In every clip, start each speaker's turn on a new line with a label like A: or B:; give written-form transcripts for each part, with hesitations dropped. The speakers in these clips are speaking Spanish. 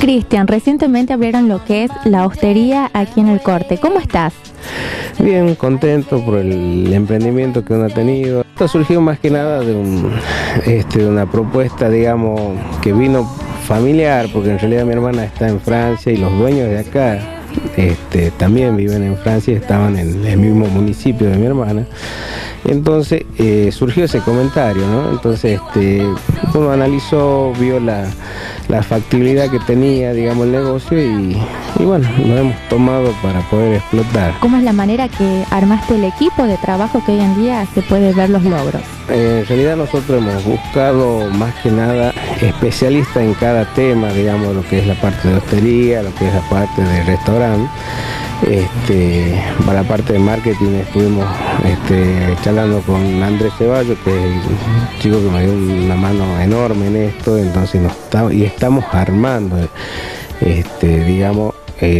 A: Cristian, recientemente abrieron lo que es la hostería aquí en El Corte. ¿Cómo estás?
B: Bien, contento por el emprendimiento que uno ha tenido. Esto surgió más que nada de una propuesta, digamos, que vino familiar, porque en realidad mi hermana está en Francia y los dueños de acá también viven en Francia y estaban en el mismo municipio de mi hermana. Entonces surgió ese comentario, ¿no? Entonces uno analizó, vio la factibilidad que tenía, digamos, el negocio y bueno, lo hemos tomado para poder explotar.
A: ¿Cómo es la manera que armaste el equipo de trabajo que hoy en día se puede ver los logros?
B: En realidad nosotros hemos buscado más que nada especialistas en cada tema, digamos, lo que es la parte de hostería, lo que es la parte de restaurante. Para la parte de marketing estuvimos charlando con Andrés Ceballos, que es el chico que me dio una mano enorme en esto, entonces estamos armando, digamos,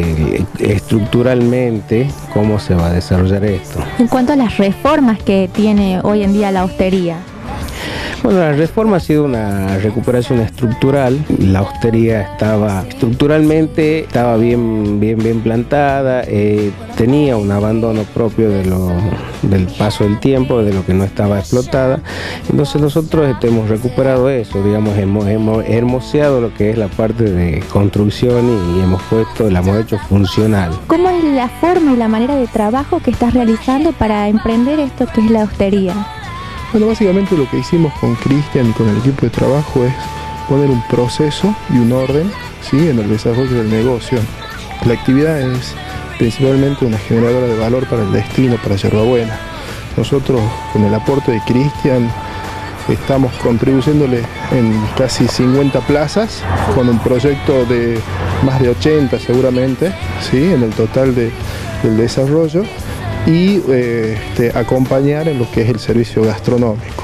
B: estructuralmente cómo se va a desarrollar esto.
A: En cuanto a las reformas que tiene hoy en día la hostería.
B: Bueno, la reforma ha sido una recuperación estructural. La hostería estaba estructuralmente bien plantada, tenía un abandono propio del paso del tiempo, de lo que no estaba explotada. Entonces nosotros hemos recuperado eso, digamos, hemos hermoseado lo que es la parte de construcción y la hemos hecho funcional.
A: ¿Cómo es la forma y la manera de trabajo que estás realizando para emprender esto que es la hostería?
C: Bueno, básicamente lo que hicimos con Cristian y con el equipo de trabajo es poner un proceso y un orden, ¿sí?, en el desarrollo del negocio. La actividad es principalmente una generadora de valor para el destino, para Yerbabuena. Nosotros, con el aporte de Cristian, estamos contribuyéndole en casi 50 plazas, con un proyecto de más de 80 seguramente, ¿sí?, en el total del desarrollo. Y acompañar en lo que es el servicio gastronómico.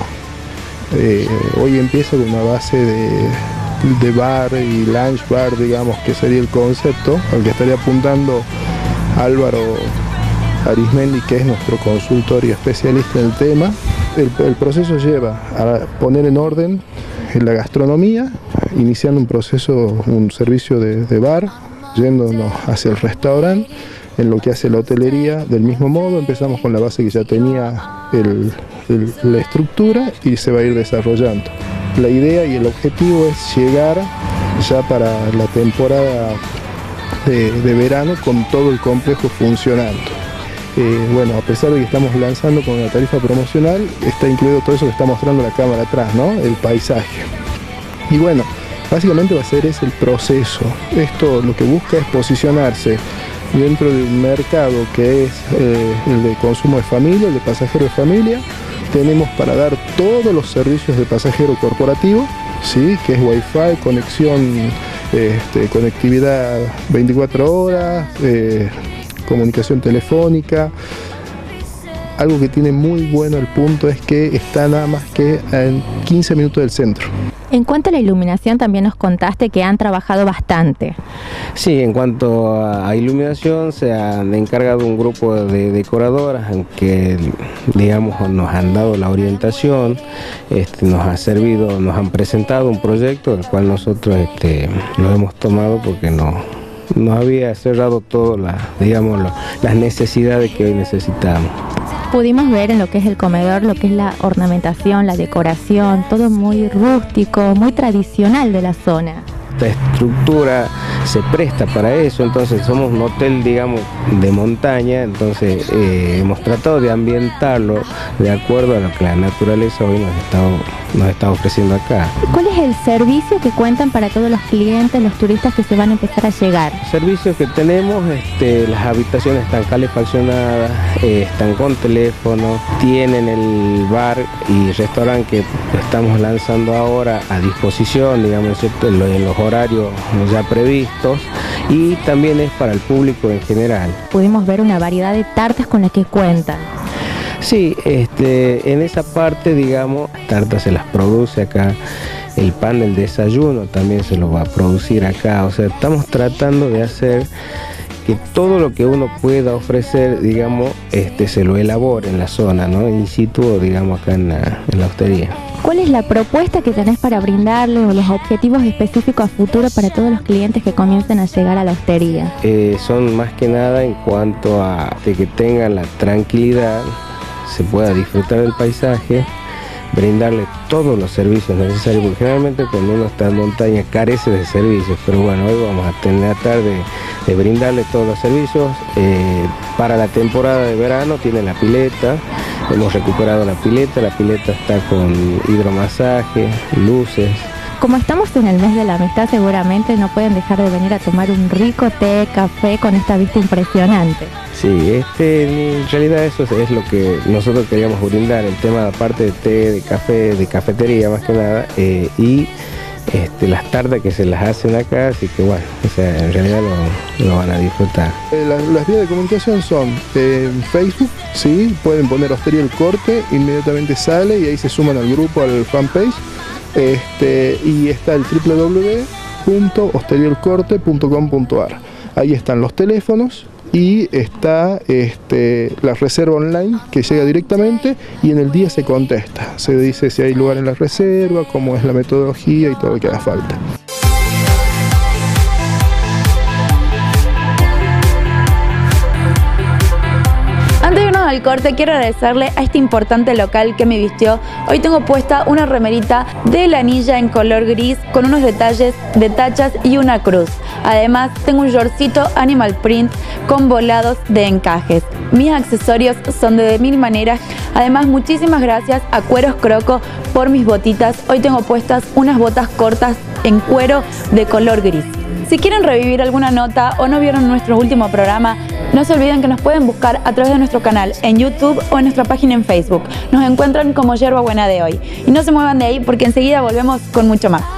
C: Hoy empieza con una base de bar y lunch bar, digamos, que sería el concepto al que estaría apuntando Álvaro Arismendi, que es nuestro consultor y especialista en el tema. El proceso lleva a poner en orden la gastronomía, iniciando un servicio de bar, yéndonos hacia el restaurante. En lo que hace la hotelería, del mismo modo, empezamos con la base que ya tenía la estructura y se va a ir desarrollando. La idea y el objetivo es llegar ya para la temporada de verano con todo el complejo funcionando. Bueno, a pesar de que estamos lanzando con una tarifa promocional, está incluido todo eso que está mostrando la cámara atrás, ¿no?, el paisaje. Y bueno, básicamente va a ser ese el proceso. Esto lo que busca es posicionarse dentro de un mercado que es el de consumo de familia, el de pasajero de familia. Tenemos para dar todos los servicios de pasajero corporativo, ¿sí?, que es Wi-Fi, conexión, conectividad 24 horas, comunicación telefónica. Algo que tiene muy bueno el punto es que está nada más que en 15 minutos del centro.
A: En cuanto a la iluminación, también nos contaste que han trabajado bastante.
B: Sí, en cuanto a iluminación, se han encargado un grupo de decoradoras que, digamos, nos han dado la orientación, nos ha servido, nos han presentado un proyecto del cual nosotros lo hemos tomado porque nos había cerrado todo las necesidades que hoy necesitamos.
A: Pudimos ver en lo que es el comedor, lo que es la ornamentación, la decoración, todo muy rústico, muy tradicional de la zona.
B: Esta estructura se presta para eso, entonces somos un hotel, digamos, de montaña, entonces hemos tratado de ambientarlo de acuerdo a lo que la naturaleza hoy nos está ofreciendo acá.
A: ¿Cuál es el servicio que cuentan para todos los clientes, los turistas que se van a empezar a llegar?
B: Servicios que tenemos, las habitaciones están calefaccionadas, están con teléfono, tienen el bar y restaurante que estamos lanzando ahora a disposición, digamos, ¿cierto?, en los horarios ya previstos, y también es para el público en general.
A: Pudimos ver una variedad de tartas con las que cuentan.
B: Sí, en esa parte, digamos, tartas se las produce acá. El pan del desayuno también se lo va a producir acá. O sea, estamos tratando de hacer que todo lo que uno pueda ofrecer, digamos, se lo elabore en la zona, ¿no?, in situ, digamos, acá en la hostería.
A: ¿Cuál es la propuesta que tenés para brindarle o los objetivos específicos a futuro para todos los clientes que comiencen a llegar a la hostería?
B: Son más que nada en cuanto a de que tengan la tranquilidad, se pueda disfrutar del paisaje, brindarle todos los servicios necesarios, porque generalmente cuando uno está en montaña carece de servicios, pero bueno, hoy vamos a tratar de brindarle todos los servicios. Para la temporada de verano tiene la pileta, hemos recuperado la pileta está con hidromasaje, luces.
A: Como estamos en el mes de la amistad, seguramente no pueden dejar de venir a tomar un rico té, café con esta vista impresionante.
B: Sí, en realidad eso es lo que nosotros queríamos brindar, el tema aparte de té, de café, de cafetería más que nada, y las tartas que se las hacen acá, así que bueno, o sea, en realidad lo van a disfrutar.
C: Las vías de comunicación son en Facebook, sí, pueden poner Hostería El Corte, inmediatamente sale y ahí se suman al grupo, al fanpage, y está el www.hosteriaelcorte.com.ar. Ahí están los teléfonos y está la reserva online que llega directamente y en el día se contesta. Se dice si hay lugar en la reserva, cómo es la metodología y todo lo que haga falta.
D: Antes de irnos al corte, quiero agradecerle a este importante local que me vistió. Hoy tengo puesta una remerita de la anilla en color gris con unos detalles de tachas y una cruz. Además, tengo un shortcito animal print con volados de encajes. Mis accesorios son de mil maneras. Además, muchísimas gracias a Cueros Croco por mis botitas. Hoy tengo puestas unas botas cortas en cuero de color gris. Si quieren revivir alguna nota o no vieron nuestro último programa, no se olviden que nos pueden buscar a través de nuestro canal en YouTube o en nuestra página en Facebook. Nos encuentran como Yerba Buena de Hoy. Y no se muevan de ahí porque enseguida volvemos con mucho más.